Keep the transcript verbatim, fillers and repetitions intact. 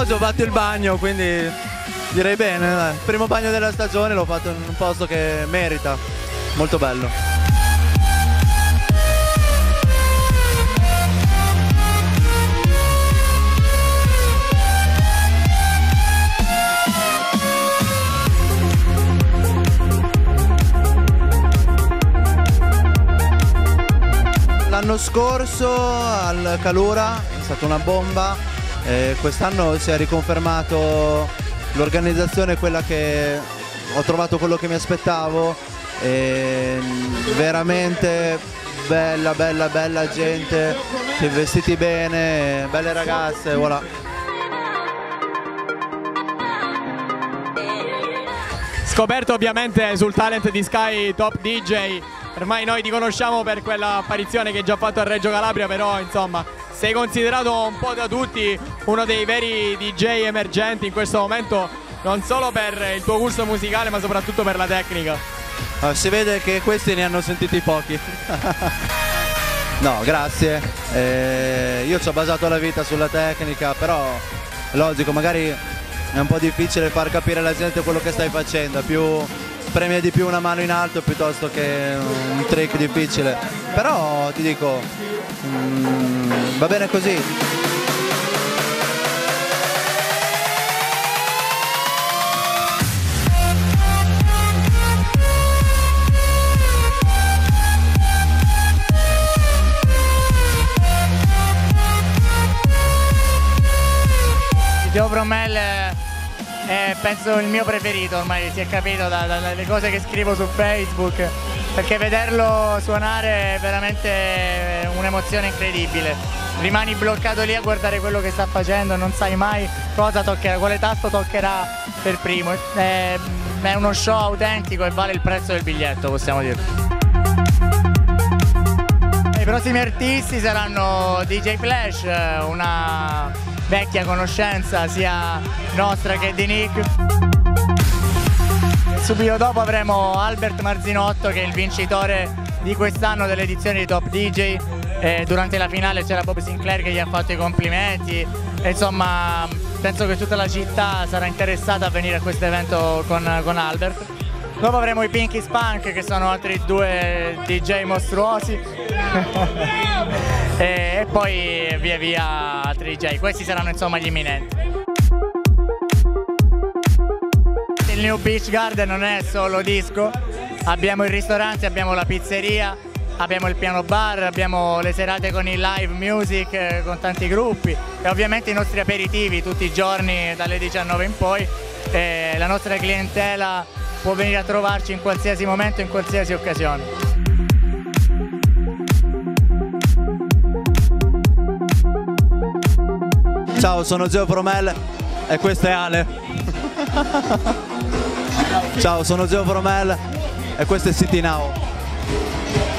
oggi ho fatto il bagno, quindi direi bene, dai. Primo bagno della stagione, l'ho fatto in un posto che merita, molto bello. L'anno scorso al Calura è stata una bomba, eh, quest'anno si è riconfermato l'organizzazione, quella che ho trovato quello che mi aspettavo, e veramente bella, bella, bella gente, vestiti bene, belle ragazze, voilà. Scoperto ovviamente sul talent di Sky Top D J. Ormai noi ti conosciamo per quella apparizione che hai già fatto a Reggio Calabria, però insomma sei considerato un po' da tutti uno dei veri D J emergenti in questo momento, non solo per il tuo gusto musicale ma soprattutto per la tecnica. Ah, si vede che questi ne hanno sentiti pochi. No, grazie. Eh, io ci ho basato la vita sulla tecnica, però logico, magari è un po' difficile far capire alla gente quello che stai facendo, più premia di più una mano in alto piuttosto che un trick difficile, però ti dico, mm, va bene così. Joe Promel è penso il mio preferito, ormai si è capito da, da, dalle cose che scrivo su Facebook, perché vederlo suonare è veramente un'emozione incredibile. Rimani bloccato lì a guardare quello che sta facendo, non sai mai cosa toccherà, quale tasto toccherà per primo. È, è uno show autentico e vale il prezzo del biglietto, possiamo dire. I prossimi artisti saranno D J Flash, una vecchia conoscenza sia nostra che di Nick. Subito dopo avremo Albert Marzinotto, che è il vincitore di quest'anno dell'edizione di Top D J. E durante la finale c'era Bob Sinclair che gli ha fatto i complimenti. E insomma, penso che tutta la città sarà interessata a venire a questo evento con, con Albert. Dopo avremo i Pinky Spunk, che sono altri due D J mostruosi. e, e poi via via altri D J. Questi saranno insomma gli imminenti. Il New Beach Garden non è solo disco, abbiamo i ristoranti, abbiamo la pizzeria, abbiamo il piano bar, abbiamo le serate con il live music, eh, con tanti gruppi e ovviamente i nostri aperitivi tutti i giorni dalle diciannove in poi. E la nostra clientela può venire a trovarci in qualsiasi momento, in qualsiasi occasione. Ciao, sono Geo Promel e questo è Ale. Ciao, sono Geo Promel e questo è City Now.